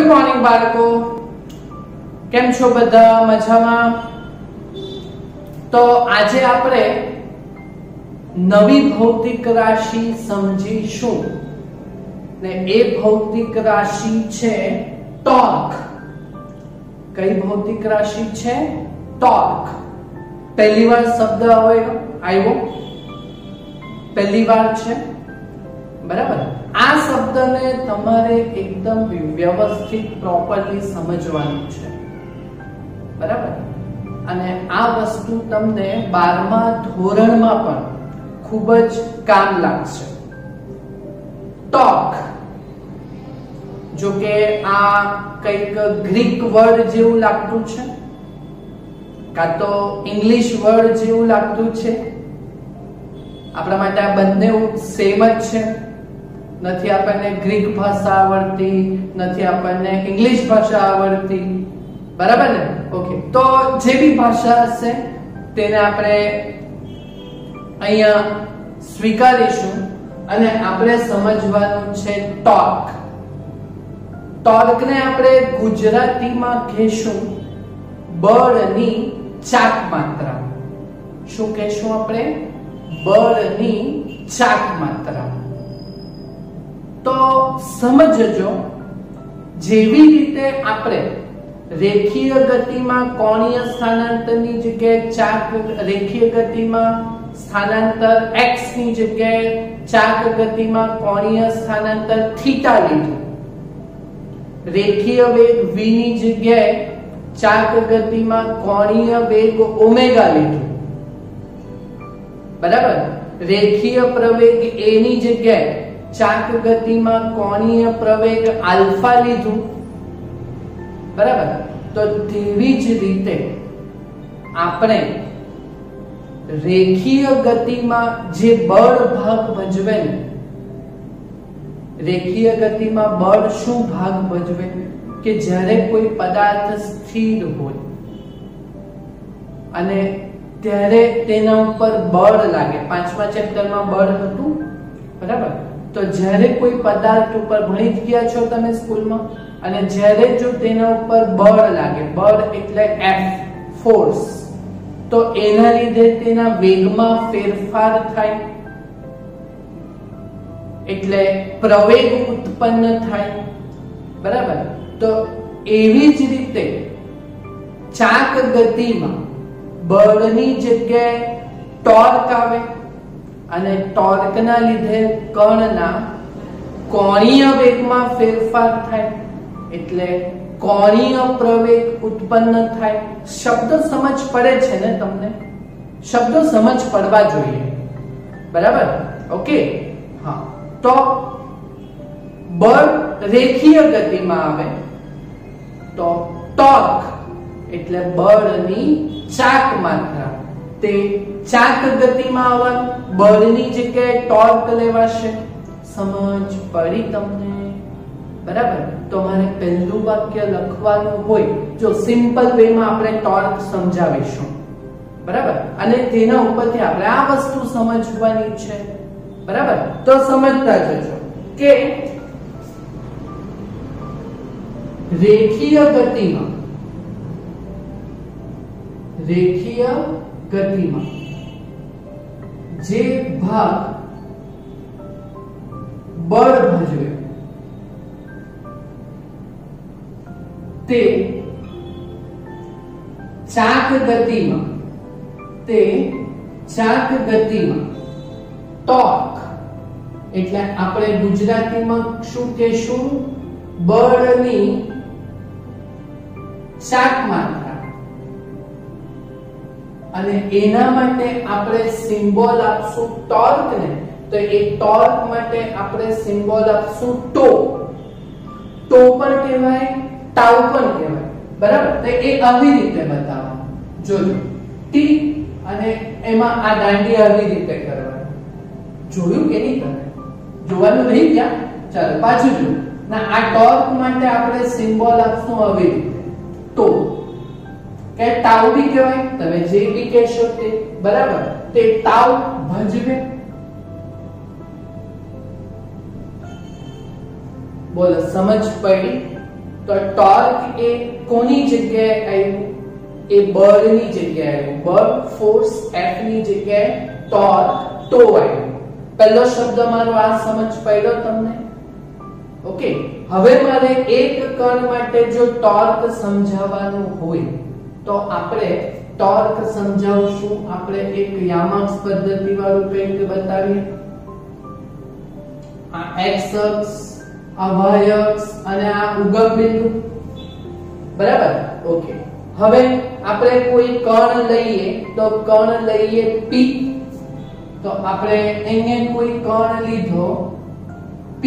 Morning બાળકો, કેમ છો બધા? મજામાં? તો આજે આપણે નવી ભૌતિક રાશિ સમજીશું ને એ ભૌતિક રાશિ છે ટોર્ક. કઈ ભૌતિક રાશિ છે? ટોર્ક. પહેલી વાર શબ્દ આવ્યો, પહેલી વાર છે, બરાબર? આ શબ્દને તમારે એકદમ વ્યવસ્થિત પ્રોપરલી સમજવાનું છે, બરાબર? અને આ વસ્તુ તમને 12મા ધોરણમાં પણ ખૂબ જ કામ લાગશે. ટોક, જો કે આ કંઈક ગ્રીક વર્ડ જેવું લાગતું છે, કાં તો ઇંગ્લિશ વર્ડ જેવું લાગતું છે. આપણા માટે આ બંને સેમ જ છે. નથી આપણને ગ્રીક ભાષા આવડતી, નથી આપણને ઇંગ્લિશ ભાષા આવડતી, બરાબર ને? ઓકે, તો જે બી ભાષા હશે તેને આપણે અહીંયા સ્વીકારીશું અને આપણે સમજવાનું છે ટોર્ક. ટોર્કને આપણે ગુજરાતીમાં કહેશું બળની ચાક માત્રા. શું કહેશું આપણે? બળની ચાક માત્રા. તો સમજજો, જેવી રીતે આપણે રેખીય ગતિમાં કોણીય સ્થાનાંતરની જગ્યાએ ચાક, રેખીય ગતિમાં સ્થાનાંતર x ની જગ્યાએ ચાક ગતિમાં કોણીય સ્થાનાંતર થીટા લીધું, રેખીય વેગ v ની જગ્યાએ ચાક ગતિમાં કોણીય વેગ ઓમેગા લીધું, બરાબર? રેખીય પ્રવેગ a ની જગ્યાએ ચાક ગતિમાં કોણીય પ્રવેગ આલ્ફા લીધું, બરાબર? તો તેવી જ રીતે આપણે રેખીય ગતિમાં જે બળ ભાગ ભજવે ને, રેખીય ગતિમાં બળ શું ભાગ ભજવે? કે જ્યારે કોઈ પદાર્થ સ્થિર હોય અને ત્યારે તેના ઉપર બળ લાગે. 5મા ચેપ્ટરમાં બળ હતું, બરાબર? તો જ્યારે કોઈ પદાર્થ ઉપર ભણી જ ગયા છો તમે સ્કૂલમાં, અને જ્યારે જો તેના ઉપર બળ લાગે, બળ એટલે F, ફોર્સ, તો એના લીધે તેના વેગમાં ફેરફાર થાય, એટલે પ્રવેગ ઉત્પન્ન થાય, બરાબર? તો એવી જ રીતે ચાક ગતિમાં બળની જગ્યાએ ટોર્ક આવે અને ટોર્કના લીધે કણના કોણીય વેગમાં ફેરફાર થાય, એટલે કોણીય પ્રવેગ ઉત્પન્ન થાય. શબ્દો સમજ પડે છે ને તમને? શબ્દો સમજ પડવા જોઈએ, બરાબર? ઓકે, હા. તો બળ રેખીય ગતિમાં આવે તો ટોર્ક એટલે બળની ચાક માત્રા. તે ચાક ગતિમાં આવવાનું, બળની જગ્યાએ ટોર્ક લેવાશે. સમજ પડી તમને? બરાબર? તો મારે પહેલું વાક્ય લખવાનું હોય, જો સિમ્પલ વેમાં આપણે ટોર્ક સમજાવીશું, બરાબર? અને તેના ઉપરથી આપણે આ વસ્તુ સમજવાની છે, બરાબર? તો સમજતા જજો કે રેખીય ગતિમાં જે ભાગ બળ ભજવે તે ચાક ગતિમાં ટોર્ક એટલે આપણે ગુજરાતીમાં શું કહેશું? બળની ચાક માત્રા. અને એના માટે આપણે સિમ્બોલ આપશું ટોર્ક ને, તો એ ટોર્ક માટે આપણે સિમ્બોલ આપશું ટો. ટો પણ કહેવાય, ટાઉ પણ કહેવાય, બરાબર? તો એ આવી રીતે બતાવવાનું. જોજો, ટી અને એમાં આ દાંડી આવી રીતે કરવાની. જોયું કે નહીં? તમે જોવાનું રહી ગયા? ચાલો પાછું જો. ના, આ ટોર્ક માટે આપણે સિમ્બોલ આપશું આવી રીતે ટો, કે ટાઉ બી કહેવાય, તમે જે બી કહેશો તે, બરાબર? તે ટાઉ ભજવે. બોલો, સમજ પડી? તો ટોર્ક એ કોની જગ્યાએ આવ્યું? એ બળની જગ્યાએ આવ્યું. બળ ફોર્સ F ની જગ્યાએ ટોર્ક ટો આવ્યું. પહેલો શબ્દ મારો આ સમજ પડ્યો તમને? ઓકે. હવે મારે એક કણ માટે જો ટોર્ક સમજાવવાનું હોય તો આપણે ટોર્ક સમજાવશું. આપણે એક યામાક્સ પદ્ધતિ વાળું કંઈક બતાવીએ. આ x અક્ષ, આ y અક્ષ અને આ ઉગમ બિંદુ, બરાબર? ઓકે. હવે આપણે કોઈ કણ લઈએ તો કણ લઈએ p. તો આપણે અહીંયા કોઈ કણ લીધો p.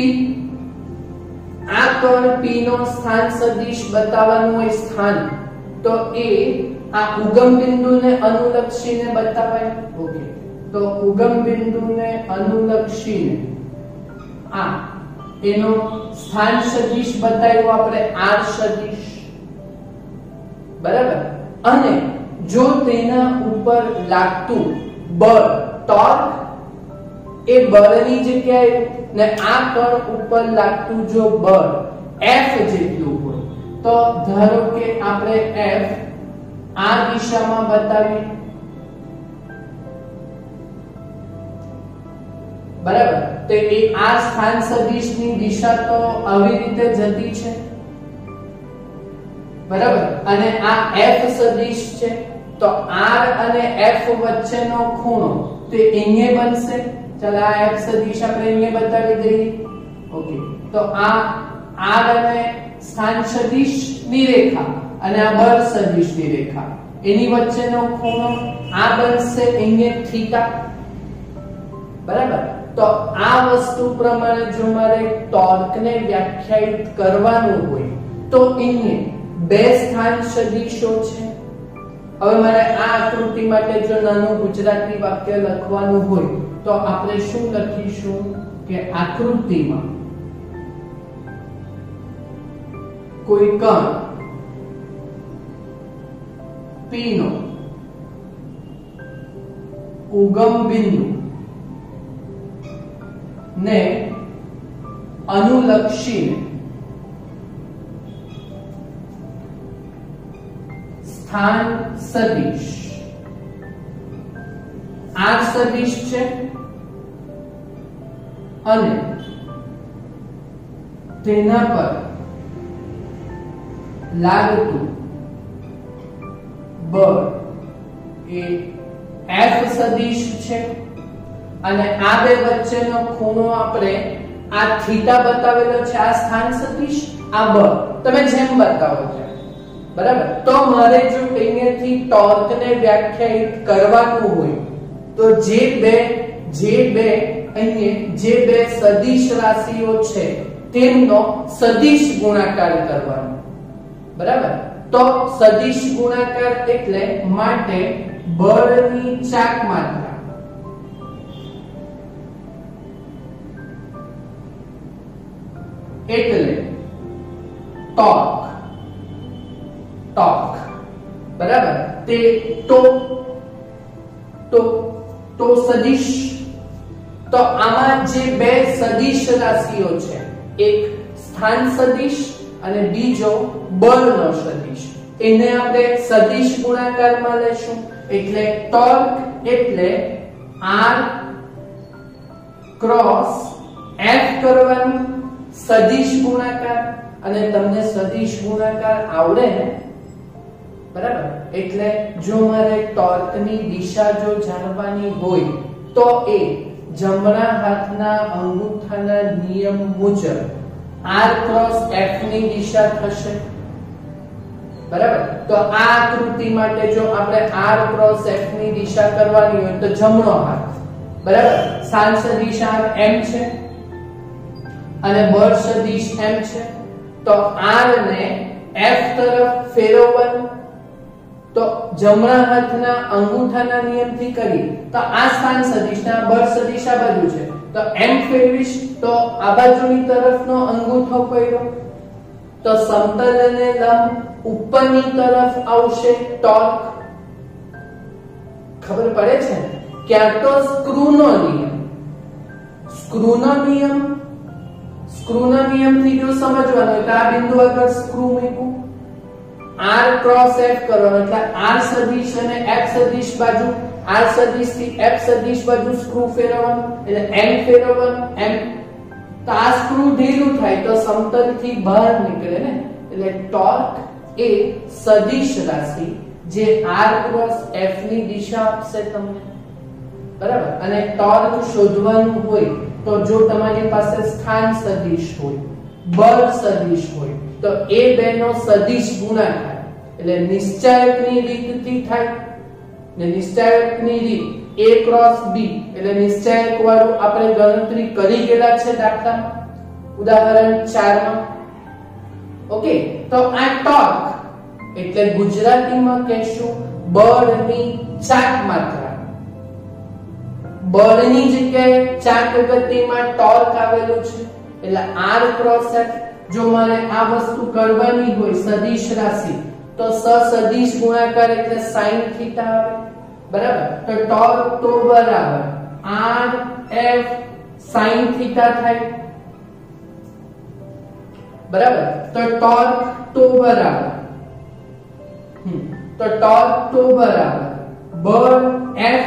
આ કણ p નો સ્થાન સદિશ બતાવવાનું હોય સ્થાન, તો એ આ ઉગમ બિંદુને અનુલક્ષીને બતાવાય. ઓકે. તો ઉગમ બિંદુને અનુલક્ષીને આ એનો સ્થાન સદિશ બતાવ્યો આપણે r સદિશ, બરાબર? અને જો તેના ઉપર લાગતું બળ ટોર્ક એ બળની જગ્યાએ ને આ કણ ઉપર લાગતું જો બળ F જેટલું હોય તો ધારો કે આપણે F આ દિશામાં બતાવીએ, બરાબર? તો એ આ સ્થાન સદિશની દિશા તો આવી રીતે જતી છે, બરાબર? અને આ F સદિશ છે, તો R અને F વચ્ચેનો ખૂણો તે અહીંયા બનશે. ચાલો આ F સદિશ આપણે અહીંયા બતાવી દઈએ. ઓકે. તો આ R અને સ્થાન સદિશની રેખા અને આ બળ સદિશની રેખા એની વચ્ચેનો ખૂણો આ બનશે અહીંયા થીટા, બરાબર? તો આ વસ્તુ પ્રમાણે જો મારે ટોર્કને વ્યાખ્યાયિત કરવાનું હોય તો અહીંયા બે સ્થાન સદિશો છે. હવે મારે આ આકૃતિ માટે જો નાનું ગુજરાતી વાક્ય લખવાનું હોય તો આપણે શું લખીશું કે આકૃતિમાં કોઈ કણ P નો ઉગમ બિંદુ ને અનુલક્ષીને સ્થાન સદિશ r સદિશ છે અને તેના પર લાગતું બળ એ F સદિશ છે અને આ બે વચ્ચેનો ખૂણો આપણે આ થીટા બતાવેલો છે, આ સ્થાન સદિશ, આ બળ તમે જેમ બતાવો છો, બરાબર? તો મારે જો અહીંયાથી ટોર્કને વ્યાખ્યાયિત કરવાનું હોય તો જે બે સદિશ રાશિઓ છે તેમનો સદિશ ગુણાકાર કરવાનો, બરાબર? તો સદિશ ગુણાકાર એટલે માટે બળની ચાક માત્રા એટલે ટોર્ક, બરાબર? તે તો સદિશ. તો આમાં જે બે સદિશ રાશિઓ છે, એક સ્થાન સદિશ અને બીજો બળનો સદિશ, એને આપણે સદિશ ગુણાકારમાં લેશું. એટલે ટોર્ક એટલે R ક્રોસ F કરવાનું સદિશ ગુણાકાર. અને તમને સદિશ ગુણાકાર આવડે ને, બરાબર? એટલે જો મારે ટોર્કની દિશા જો જાણવાની હોય તો એ જમણા હાથના અંગૂઠાના નિયમ મુજબ R ક્રોસ F ની દિશા થશે, બરાબર? તો આ આકૃતિ માટે જો આપણે R ક્રોસ F ની દિશા કરવાની હોય તો જમણો હાથ, બરાબર? સ્થાન સદિશ R M છે અને બળ સદિશ M છે. તો R ને F તરફ ફેરવવાનું તો જમણા હાથના અંગૂઠાના નિયમથી કરી તો આ સ્થાન સદિશ ના બળ સદિશ આ બાજુ છે, તો M ફેરવીશ તો આ બાજુની તરફનો અંગૂઠો પડ્યો તો સમતલ અને લંબ ઉપરની તરફ આવશે ટોર્ક. ખબર પડે છે ને? ક્યાં તો સ્ક્રૂનો નિયમ સ્ક્રૂના નિયમથી જો સમજવાનું એટલે આ બિંદુ આગળ સ્ક્રૂ મૂક્યું, r ક્રોસ f કરવાનો એટલે r સદિશ અને f સદિશ બાજુ, r સદિશ થી f સદિશ બાજુ સ્ક્રૂ ફેરવવાનું એટલે m ફેરવવાનું m, તો આ સ્ક્રૂ ઢીલું થાય તો સમતલથી બહાર નીકળે ને, એટલે ટોર્ક એ સદિશ રાશિ જે r ક્રોસ f ની દિશા આપશે તમને, બરાબર। અને ટોર્ક શોધવાનું હોય તો જો તમારી પાસે સ્થાન સદિશ હોય, બળ સદિશ હોય તો એ બેનો સદિશ ગુણાકાર એટલે નિશ્ચાયકની રીતથી થાય ને નિશ્ચાયકની રીત a ક્રોસ b એટલે નિશ્ચાયક વાળું આપણે ગણતરી કરી ગયેલા છે દાખલામાં, ઉદાહરણ 4 માં। ઓકે, તો આ ટોર્ક એટલે ગુજરાતીમાં કહેશું બળની ચાક માત્રા, બળની જગ્યાએ ચાક ગતિમાં ટોર્ક આવેલું છે એટલે r ક્રોસ f। જો મારે આ વસ્તુ કરવાની હોય સદિશ રાશિ તો સદિશ ગુણાકાર એટલે sin થીટા આવે, બરાબર। તો ટોર્ક તો બરાબર r f sin થીટા થાય, બરાબર। તો ટોર્ક તો બરાબર બળ f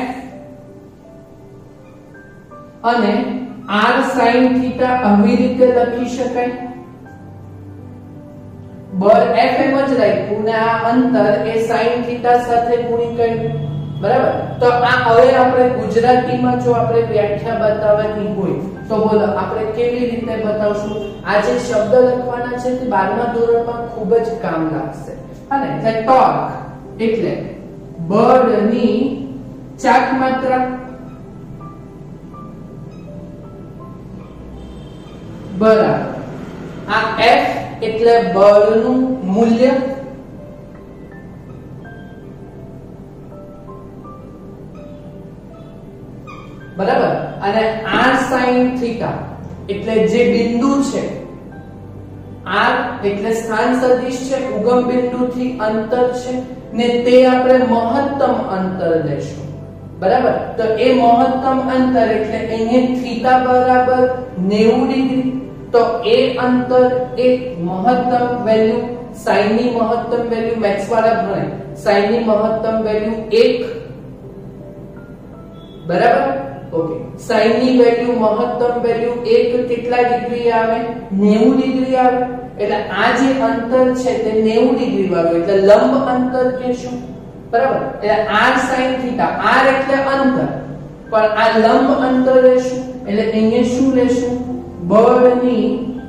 અને r sin થીટા આવી રીતે લખી શકાય, બળ f એમ જ રાખ્યું ને આ અંતર એ sin થીટા સાથે ગુણી કર્યું, બરાબર। તો આ હવે આપણે ગુજરાતીમાં જો આપણે વ્યાખ્યા બતાવવાની હોય તો બોલો આપણે કેવી રીતે બતાવશું? આ જે શબ્દ લખવાના છે તે 12મા ધોરણમાં ખૂબ જ કામ લાગશે, અને ટોર્ક એટલે બળની ચાક માત્રા, બરાબર આ f એટલે બળનું મૂલ્ય, બરાબર। અને r sin થીટા એટલે જે બિંદુ છે, r એટલે સ્થાન સદિશ છે, ઉગમ બિંદુથી અંતર છે ને તે આપણે મહત્તમ અંતર લેશું, બરાબર। તો એ મહત્તમ અંતર એટલે અહીંયા થીટા બરાબર 90 ડિગ્રી, તો એ અંતર એ મહત્તમ વેલ્યુ sin ની મહત્તમ વેલ્યુ મેથ્સ વાળા ભણે sin ની મહત્તમ વેલ્યુ 1, બરાબર। ઓકે, sin ની વેલ્યુ મહત્તમ વેલ્યુ 1 કેટલા ડિગ્રી આવે? 90 ડિગ્રી આવે, એટલે આ જે અંતર છે તે 90 ડિગ્રી વાળું એટલે લંબ અંતર કહેશું, બરાબર। એટલે r sin થીટા, r એટલે અંતર પણ આ લંબ અંતર લેશું એટલે અહીંયા શું લેશું? બળની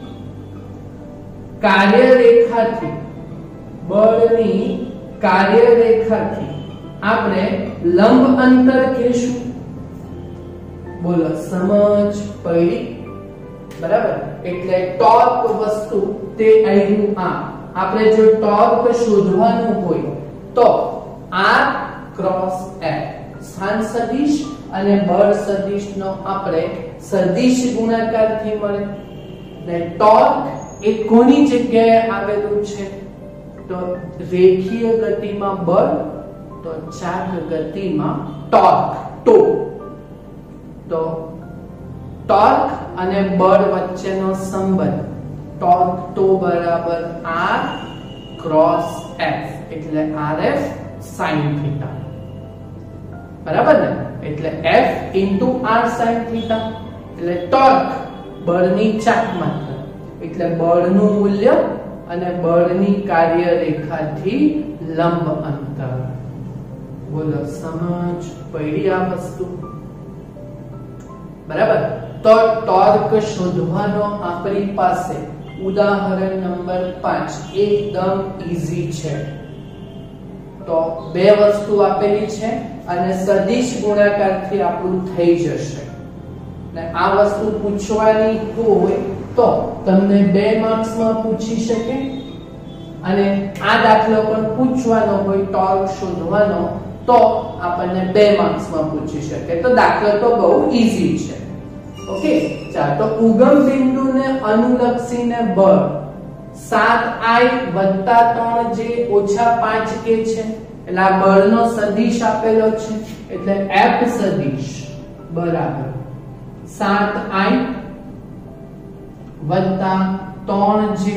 કાર્યરેખાથી આપણે લંબ અંતર કહેશું, બોલો સમજ પડી? બરાબર। એટલે ટોર્ક વસ્તુ તે આવ્યું આ, આપણે જો ટોર્ક શોધવાનું હોય તો r ક્રોસ f સ્થાન સદિશ અને બળ સદિશનો આપણે સદિશ ગુણાકારથી મળે, ને ટોર્ક એ કોની જગ્યાએ આવેલું છે? તો રેખીય ગતિમાં બળ, તો ચાક ગતિમાં ટોર્ક, તો ટોર્ક અને બળ વચ્ચેનો સંબંધ ટોર્ક તો બરાબર r ક્રોસ f એટલે rf sin થીટા, બરાબર ને? એટલે f r sin થીટા એટલે ટોર્ક બળની ચાક માત્રા એટલે બળનું મૂલ્ય અને બળની કાર્યરેખાથી લંબ અંતર, બોલો સમજ પડી આ વસ્તુ? બરાબર। તો ટોર્ક શોધવાનો આપણી પાસે ઉદાહરણ નંબર 5 એકદમ ઈઝી છે। તો બે વસ્તુ આપેલી છે અને સદિશ ગુણાકારથી આપણું થઈ જશે, ને આ વસ્તુ પૂછવાની હોય તો તમને 2 માર્ક્સમાં પૂછી શકે, અને આ દાખલો પણ પૂછવાનો હોય ટોર્ક શોધવાનો તો આપણને 2 માર્ક્સમાં પૂછી શકે, તો દાખલો તો બહુ ઈઝી છે। ઓકે, ચાલો તો ઉગમ બિંદુને અનુલક્ષીને બળ 7i + 3j - 5k છે, એટલે આ બળનો સદિશ આપેલો છે એટલે F સદિશ બરાબર 7i વત્તા 3j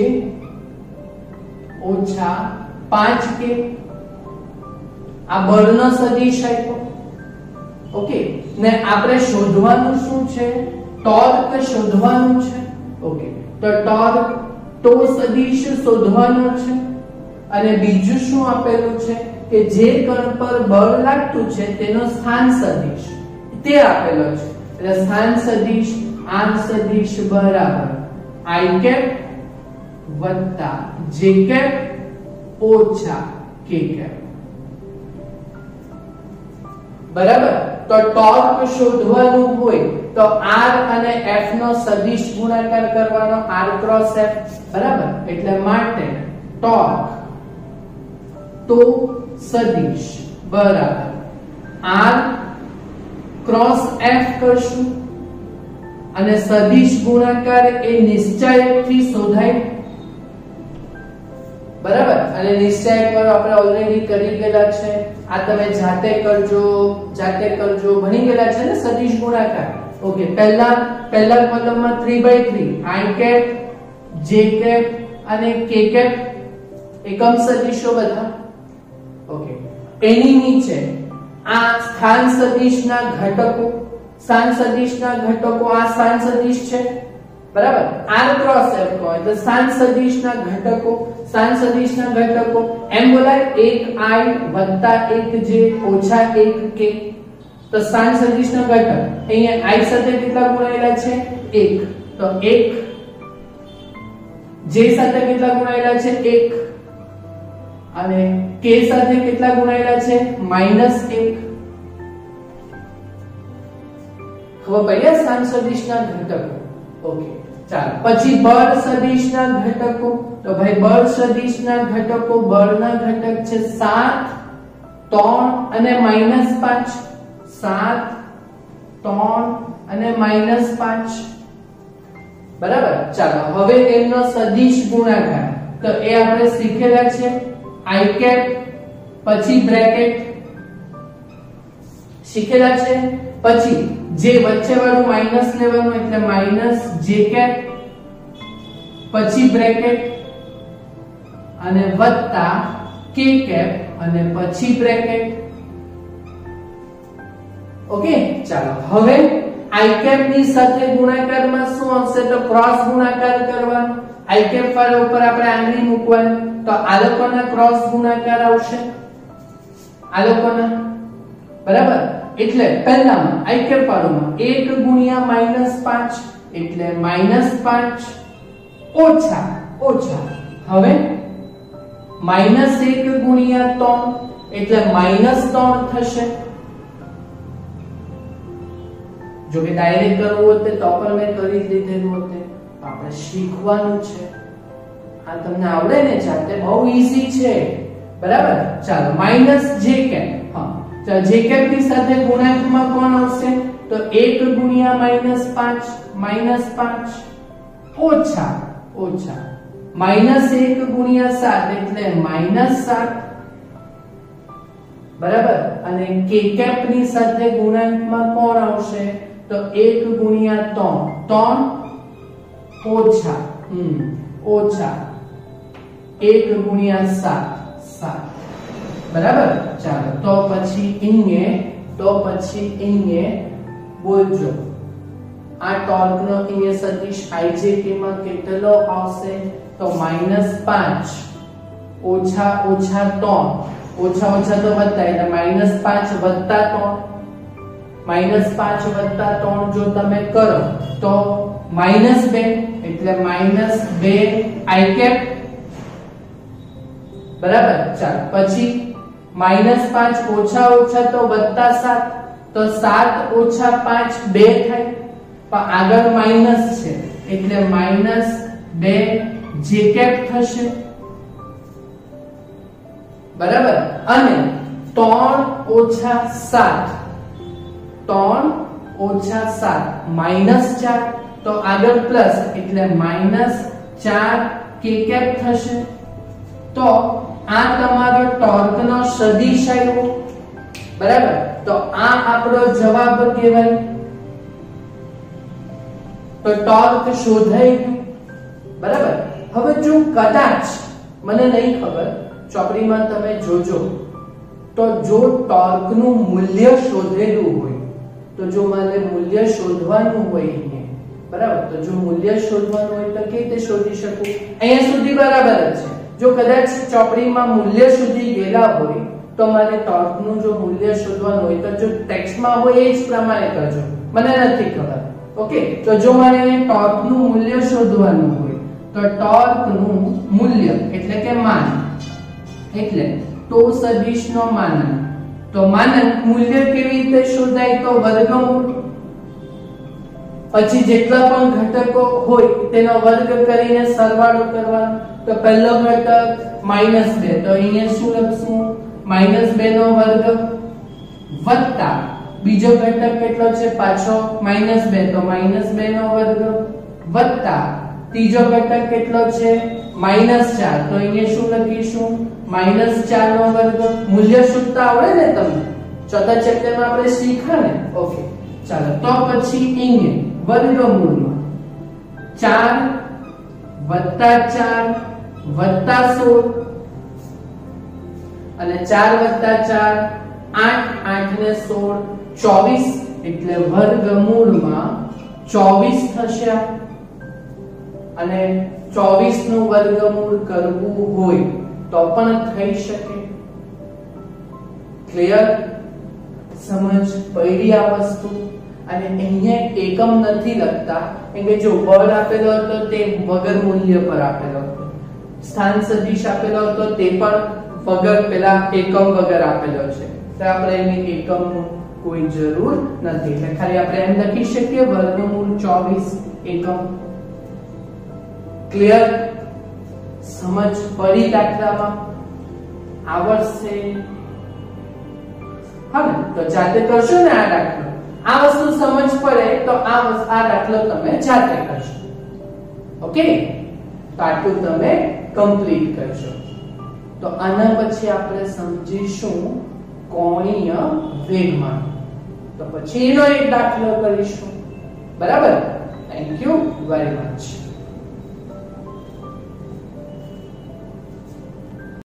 ઓછા 5k આ બળનો સદિશ આપ્યો. ઓકે, ને આપણે શોધવાનું શું છે? ટોર્ક શોધવાનું છે. ઓકે, તો ટોર્ક ટો સદિશ શોધવાનો છે. અને બીજું શું આપેલું છે કે જે કણ પર બળ લાગતું છે તેનો સ્થાન સદિશ તે આપેલો છે. એટલે સ્થાન સદિશ r સદિશ બરાબર i કેપ વત્તા j કેપ ઓછા k કેપ. બરાબર, તો ટોર્ક શોધવાનું હોય તો r અને f નો સદિશ ગુણાકાર કરવાનો, r ક્રોસ f. બરાબર, એટલે માટે ટોર્ક તો સદિશ બરાબર r ક્રોસ f કરશું અને સદિશ ગુણાકાર એ નિશ્ચાયક થી શોધાય. બરાબર, અને નિશ્ચાયક પર આપણે ઓલરેડી કરી ગયેલા છે. આ તમે જાતે કરજો ભણી ગયેલા છે ને સદિશ ગુણાકાર. ઓકે, પહેલા કોલમમાં 3/3 i કેપ j કેપ અને k કેપ એકમ સદિશો બધા. ઓકે, એની નીચે આ સ્થાન સદિશના ઘટકો, સ્થાન સદિશના ઘટકો આ સ્થાન સદિશ છે. બરાબર, r ક્રોસ f હોય તો સ્થાન સદિશના ઘટકો, સ્થાન સદિશના ઘટકો એમ બોલાય 1i વત્તા 1j ઓછા 1k. તો સ્થાન સદિશના ઘટક અહીંયા i સાથે કેટલા ગુણાયેલા છે? 1. તો 1 j સાથે કેટલા ગુણાયેલા છે? 1 અને k સાથે કેટલા ગુણાયેલા છે? -1. ખબર પડી સ્થાન સદિશના ઘટકો. ઓકે, ચાલો પછી બળ સદિશના ઘટકો. તો ભાઈ બળ સદિશના ઘટકો, બળના ઘટક છે 7 3 અને -5. 7 3 અને -5. બરાબર, ચાલો હવે એમનો સદિશ ગુણાકાર તો એ આપણે શીખેલા છે. i કેપ પછી બ્રેકેટ શીખેલા છે. પછી જે વચ્ચે વાળું માઈનસ લેવાનું એટલે -j કેપ પછી બ્રેકેટ અને વત્તા k કેપ અને પછી બ્રેકેટ. ઓકે, ચાલો હવે i કેપ ની સાથે ગુણાકારમાં શું આવશે? તો ક્રોસ ગુણાકાર કરવાનો. i કેપ વાળા ઉપર આપણે આંગળી મૂકવાની, તો આ લોકોના ક્રોસ ગુણાકાર આવશે. આ લોકોના બરાબર, એટલે પહેલામાં i કેપ વાળુમાં 1 ગુણ્યા -5 એટલે -5 ઓછા હવે -1 ગુણ્યા 3 એટલે -3 થશે. જો કે ડાયરેક્ટ કરવું હોત તો પણ મેં કરી દીધેલું હોત. આપણે શીખવાનું છે. આ તમને આવડે ને જાતે, બહુ ઈઝી છે. બરાબર, ચાલો -j કેપ. હા, તો j કેપ ની સાથે ગુણાંકમાં કોણ આવશે? તો 1 ગુણ્યા -5 ઓછા -1 ગુણ્યા 7 એટલે -7. બરાબર, અને k કેપ ની સાથે ગુણાંકમાં કોણ આવશે? તો 1 ગુણ્યા 3 ઓછા 1 ગુણ્યા 7. બરાબર, ચાલો તો પછી બોલજો આ ટોર્ક નો અહીંયા સદિશ ij માં કેટલો આવશે? તો -5 ઓછા 3 ઓછા તો વધતા એટલે -5 વત્તા 3 જો તમે કરો તો -2 એટલે -2 i કેપ. બરાબર, ચાલો પછી -5 ઓછા તો વત્તા 7 તો 7 ઓછા 5 2 થાય, પણ આગળ માઈનસ છે એટલે -2 j કેપ થશે. બરાબર, અને 3 ઓછા 7 -4 તો આગળ પ્લસ એટલે -4 k કેપ થશે. તો આ તમારો ટોર્કનો સદિશ આવ્યો. બરાબર, તો આ આપણો જવાબ કહેવાય. તો ટોર્ક શોધાઈ ગયું. બરાબર. હવે જો કદાચ મને નહીં ખબર, ચોપડીમાં તમે જોજો તો જો ટોર્કનું મૂલ્ય શોધેલું હોય, તો જો મારે મૂલ્ય શોધવાનું હોય અહીંયા, બરાબર, તો જો મૂલ્ય શોધવાનું હોય તો કેવી રીતે શોધી શકું? અહીંયા સુધી બરાબર જ છે. જો કદાચ ચોપડીમાં મૂલ્ય શોધી ગયેલા હોય તો મારે ટોર્કનું જો મૂલ્ય શોધવાનું હોય તો જો ટેક્સ્ટમાં હોય એ જ પ્રમાણે કરજો, મને નથી ખબર. ઓકે, તો જો મારે ટોર્કનું મૂલ્ય શોધવાનું હોય તો ટોર્કનું મૂલ્ય એટલે કે માન, એટલે ટો સદિશનો માનાંક. તો માનાંક મૂલ્ય કેવી રીતે શોધાય? તો વર્ગમૂળ, પછી જેટલા પણ ઘટકો હોય તેનો વર્ગ કરીને સરવાળો કરવાનો. તો પહેલો ઘટક -2, તો અહીંયા શું લખશું? -2 નો વર્ગ વત્તા બીજો ઘટક કેટલો છે? પાછો -2, તો -2 નો વર્ગ વત્તા ત્રીજો ઘટક કેટલો છે? -4, તો અહીંયા શું લખીશું? -4 નો વર્ગ. મૂલ્ય શોધતા આવડે ને તમને? ચોથા ચેપ્ટરમાં આપણે શીખ્યા ને? ઓકે, ચાલો. તો પછી અહીંયા વર્ગમૂળમાં 4 વત્તા 4 વત્તા 16 અને 4 વત્તા 4 8, 8 ને 16 24, એટલે વર્ગમૂળમાં 24 થશે. અને 24 નું વર્ગમૂળ કરવું હોય તો પણ થઈ શકે. ક્લિયર? સમજ પડી આ વસ્તુ? અને અહીંયા એકમ નથી લખતા કેમ કે જો બળ આપેલો હતો તે વગર મૂલ્ય પર આપેલો હતો, સ્થાન સદિશ આપેલો હતો તે પણ વગર પેલા એકમ વગર આપેલો છે, તો આપણે એની એકમનું કોઈ જરૂર નથી, એટલે ખાલી આપણે એમ લખી શકીએ વર્ગમૂળ 24 એકમ. ક્લિયર? સમજ પડી દાખલામાં? આવડશે? હા, તો જાતે કરશો ને આ દાખલો. આ વસ્તુ સમજ પડે તો આ દાખલો તમે જાતે કરશો. ઓકે, તો આટલું તમે કમ્પ્લીટ કરશો. તો આના પછી આપણે સમજીશું કોણીય વેગમાન. તો પછી એનો એક દાખલો કરીશું. બરાબર? Thank you very much.